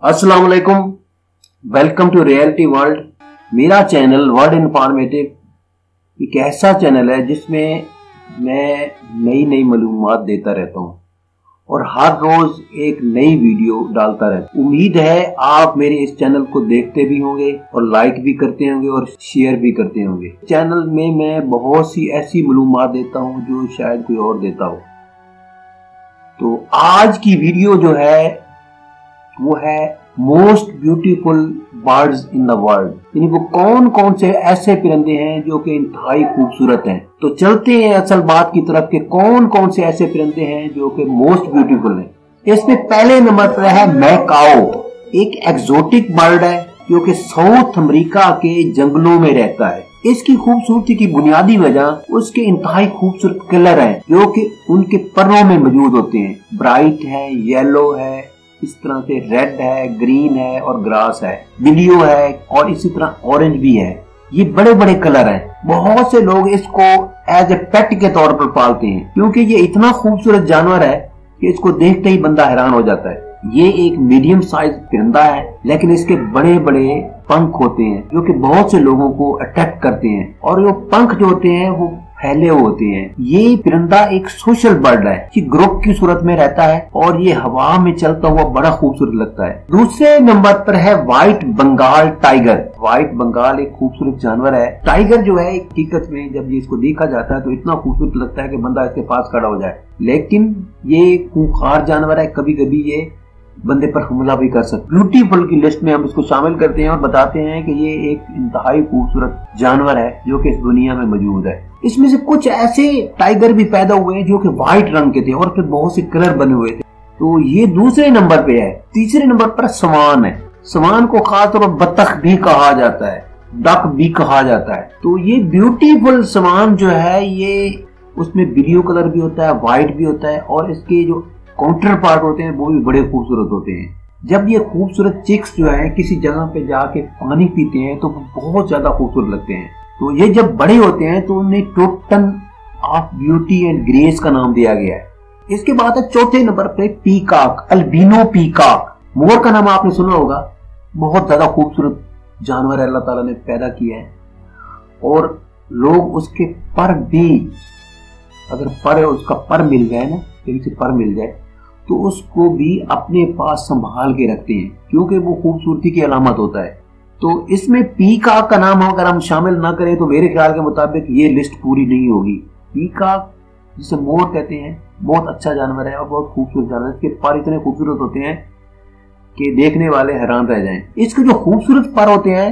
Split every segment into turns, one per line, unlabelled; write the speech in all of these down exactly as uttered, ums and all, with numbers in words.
अस्सलाम वालेकुम, welcome to reality world. मेरा चैनल वर्ल्ड इन्फॉर्मेटिव एक ऐसा चैनल है जिसमें मैं नई नई मालूमात देता रहता हूँ और हर रोज एक नई वीडियो डालता रहता हूँ। उम्मीद है आप मेरे इस चैनल को देखते भी होंगे और लाइक भी करते होंगे और शेयर भी करते होंगे। चैनल में मैं बहुत सी ऐसी मालूमात देता हूँ जो शायद कोई और देता हो। तो आज की वीडियो जो है वो है most beautiful birds in the world, यानी वो कौन कौन से ऐसे परिंदे हैं जो कि इंतहाई खूबसूरत हैं। तो चलते हैं असल बात की तरफ कि कौन कौन से ऐसे परिंदे हैं जो कि मोस्ट ब्यूटीफुल हैं। इसमें पहले नंबर पर है मैकाओ। एक एक्सोटिक बर्ड है जो कि साउथ अमेरिका के जंगलों में रहता है। इसकी खूबसूरती की बुनियादी वजह उसके इंतहाई खूबसूरत कलर है जो कि उनके परों में मौजूद होते हैं। ब्राइट है, येलो है, इस तरह से रेड है, ग्रीन है और ग्रास है, ब्लू है और इसी तरह ऑरेंज भी है। ये बड़े बड़े कलर हैं। बहुत से लोग इसको एज ए पेट के तौर पर पालते हैं क्योंकि ये इतना खूबसूरत जानवर है कि इसको देखते ही बंदा हैरान हो जाता है। ये एक मीडियम साइज परिंदा है लेकिन इसके बड़े बड़े पंख होते हैं जो कि बहुत से लोगों को अट्रैक्ट करते हैं और वो पंख जो होते हैं वो फैले होते हैं। ये परिंदा एक सोशल बर्ड है, ये ग्रुप की सूरत में रहता है और ये हवा में चलता हुआ बड़ा खूबसूरत लगता है। दूसरे नंबर पर है white Bengal tiger. White Bengal एक खूबसूरत जानवर है। टाइगर जो है हकीकत में जब ये इसको देखा जाता है तो इतना खूबसूरत लगता है कि बंदा इसके पास खड़ा हो जाए, लेकिन ये खूंखार जानवर है, कभी कभी ये बंदे पर हमला भी कर सकते। ब्यूटीफुल की लिस्ट में हम इसको शामिल करते हैं और बताते हैं कि ये एक इंतहाई खूबसूरत जानवर है जो कि इस दुनिया में मौजूद है। इसमें से कुछ ऐसे टाइगर भी पैदा हुए हैं जो कि व्हाइट रंग के थे और फिर बहुत से कलर बने हुए थे। तो ये दूसरे नंबर पे है। तीसरे नंबर पर सवान है। सवान को खासतौर पर बतख भी कहा जाता है, डक भी कहा जाता है। तो ये ब्यूटीफुल सवान जो है ये उसमें ब्लू कलर भी होता है, व्हाइट भी होता है और इसके जो काउंटर पार्ट होते हैं वो भी बड़े खूबसूरत होते हैं। जब ये खूबसूरत चिक्स जो है किसी जगह पे जाके पानी पीते हैं तो वो बहुत ज्यादा खूबसूरत लगते हैं। तो ये जब बड़े होते हैं तो उन्हें token of beauty and grace का नाम दिया गया है। इसके बाद है चौथे नंबर पे पीकॉक, अल्बिनो पीकॉक। मोर का नाम आपने सुना होगा। बहुत ज्यादा खूबसूरत जानवर अल्लाह ताला ने पैदा किया है और लोग उसके पर भी, अगर पर उसका पर मिल जाए ना, कहीं से पर मिल जाए तो उसको भी अपने पास संभाल के रखते हैं क्योंकि वो खूबसूरती की अलामत होता है। तो इसमें पीकॉक का नाम अगर हम शामिल ना करें तो मेरे ख्याल के मुताबिक ये लिस्ट पूरी नहीं होगी। पीकॉक जिसे मोर कहते हैं बहुत अच्छा जानवर है और बहुत खूबसूरत जानवर है। इसके पर इतने खूबसूरत होते हैं कि देखने वाले हैरान रह जाएं। इसके जो खूबसूरत पर होते हैं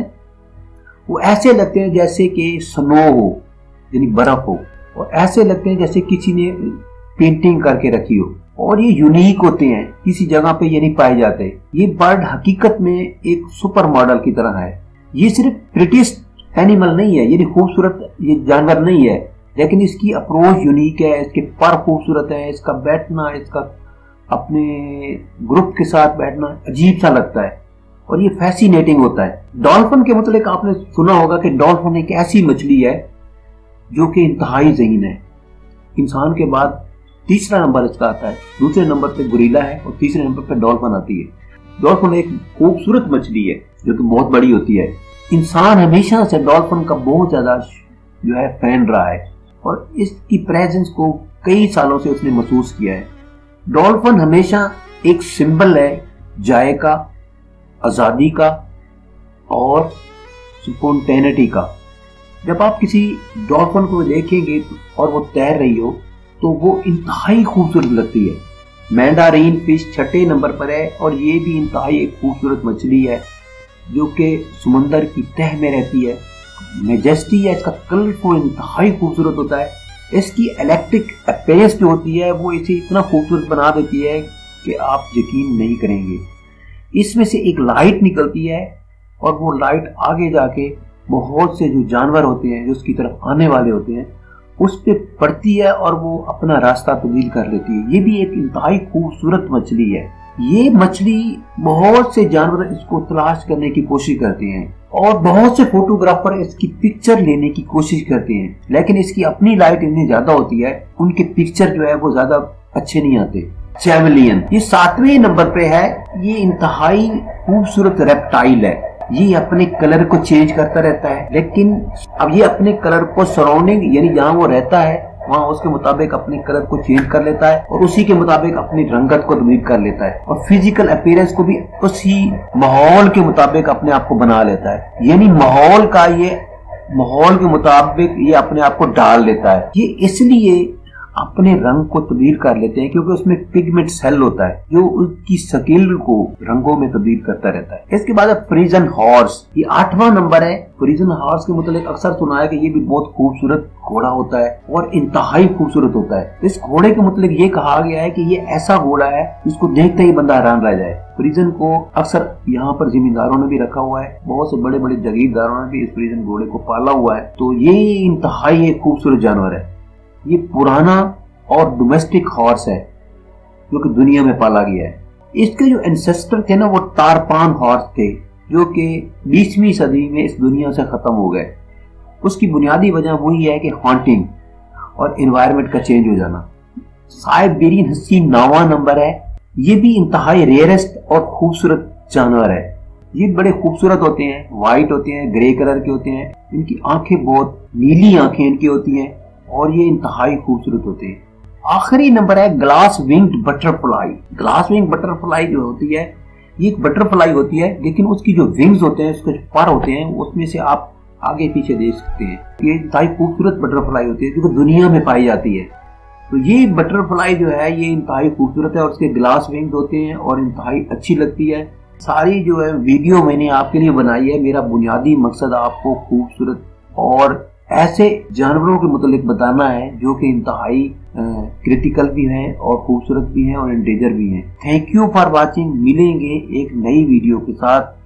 वो ऐसे लगते हैं जैसे कि स्नो हो, यानी बर्फ हो, और ऐसे लगते हैं जैसे किसी ने पेंटिंग करके रखी हो और ये यूनिक होते हैं, किसी जगह पे ये नहीं पाए जाते। ये बर्ड हकीकत में एक सुपर मॉडल की तरह है। ये सिर्फ प्रिटीस्ट एनिमल नहीं है, यानी खूबसूरत ये जानवर नहीं है, लेकिन इसकी अप्रोच यूनिक है, इसके पर खूबसूरत है, इसका बैठना, इसका अपने ग्रुप के साथ बैठना अजीब सा लगता है और ये फैसिनेटिंग होता है। डॉल्फिन के मतलब आपने सुना होगा कि डॉल्फिन एक ऐसी मछली है जो कि इंतहाई ज़हीन है। इंसान के बाद तीसरा नंबर इसका आता है। दूसरे नंबर पे गोरिल्ला है और तीसरे नंबर पे डॉल्फिन आती है। डॉल्फिन एक खूबसूरत मछली है जो कि बहुत बड़ी होती है। इंसान हमेशा से डॉल्फिन का बहुत ज्यादा जो है फैन रहा है और इसकी प्रेजेंस को कई सालों से उसने महसूस किया है। डॉल्फिन हमेशा एक सिंबल है जायका, आजादी का और स्पॉन्टेनिटी का। जब आप किसी डॉल्फिन को देखेंगे और वो तैर रही हो तो वो इंतहाई खूबसूरत लगती है। मैंडारिन फिश छठे नंबर पर है और ये भी इंतहाई एक खूबसूरत मछली है जो कि समुंदर की तह में रहती है। मेजेस्टी है, इसका कलरफुल इंतहाई खूबसूरत होता है। इसकी इलेक्ट्रिक अपीयरेंस जो होती है वो इसे इतना खूबसूरत बना देती है कि आप यकीन नहीं करेंगे। इसमें से एक लाइट निकलती है और वो लाइट आगे जाके बहुत से जो जानवर होते हैं जो उसकी तरफ आने वाले होते हैं उस पे पड़ती है और वो अपना रास्ता तब्दील कर लेती है। ये भी एक इंतहाई खूबसूरत मछली है। ये मछली बहुत से जानवर इसको तलाश करने की कोशिश करते हैं और बहुत से फोटोग्राफर इसकी पिक्चर लेने की कोशिश करते हैं, लेकिन इसकी अपनी लाइट इतनी ज्यादा होती है उनके पिक्चर जो है वो ज्यादा अच्छे नहीं आते। चैवलियन। ये सातवें नंबर पे है। ये इंतहाई खूबसूरत रेप्टाइल है। ये अपने कलर को चेंज करता रहता है, लेकिन अब ये अपने कलर को सराउंडिंग यानी जहाँ वो रहता है वहाँ उसके मुताबिक अपने कलर को चेंज कर लेता है और उसी के मुताबिक अपनी रंगत को तब्दील कर लेता है और फिजिकल अपीयरेंस को भी उसी माहौल के मुताबिक अपने आप को बना लेता है। यानी माहौल का ये माहौल के मुताबिक ये अपने आप को डाल लेता है। ये इसलिए अपने रंग को तब्दील कर लेते हैं क्योंकि उसमें पिगमेंट सेल होता है जो उसकी स्किल को रंगों में तब्दील करता रहता है। इसके बाद है फ्रीजन हॉर्स। ये आठवां नंबर है। फ्रीजन हॉर्स के मतलब अक्सर सुना है कि ये भी बहुत खूबसूरत घोड़ा होता है और इंतहाई खूबसूरत होता है। इस घोड़े के मतलब ये कहा गया है कि ये ऐसा घोड़ा है जिसको देखते ही बंदा हैरान रह जाए। फ्रीजन को अक्सर यहाँ पर जमींदारों ने भी रखा हुआ है, बहुत से बड़े बड़े जागीरदारों ने भी इस फ्रीजन घोड़े को पाला हुआ है। तो ये इंतहाई एक खूबसूरत जानवर है। ये पुराना और डोमेस्टिक हॉर्स है जो कि दुनिया में पाला गया है। इसके जो एंसेस्टर थे ना वो तारपान हॉर्स थे जो कि बीसवीं सदी में इस दुनिया से खत्म हो गए। उसकी बुनियादी वजह वही है कि हॉन्टिंग और एनवायरनमेंट का चेंज हो जाना। साइबेरियन हस्सी नौवां नंबर है। ये भी इंतहाई रेयरेस्ट और खूबसूरत जानवर है। ये बड़े खूबसूरत होते हैं, व्हाइट होते हैं, ग्रे कलर के होते हैं। इनकी आंखें बहुत नीली आंखें इनकी होती हैं और ये इंतहाई खूबसूरत होते हैं। आखिरी नंबर है glass winged butterfly. Glass wing butterfly जो होती है ये एक बटरफ्लाई होती है, लेकिन उसकी जो विंग्स होते हैं, उसके जो पर होते हैं, उसमें से आप आगे पीछे देख सकते हैं। ये इंतहाई खूबसूरत बटरफ्लाई होती है जो कि दुनिया में पाई जाती है। तो ये बटरफ्लाई जो है ये इंतहाई खूबसूरत है और उसके ग्लास विंग्स होते हैं और इंतहाई अच्छी लगती है। सारी जो है वीडियो मैंने आपके लिए बनाई है। मेरा बुनियादी मकसद आपको खूबसूरत और ऐसे जानवरों के मुतालिक बताना है जो कि इंतहाई क्रिटिकल भी हैं और खूबसूरत भी हैं और एंडेंजर भी हैं। Thank you for watching. मिलेंगे एक नई वीडियो के साथ।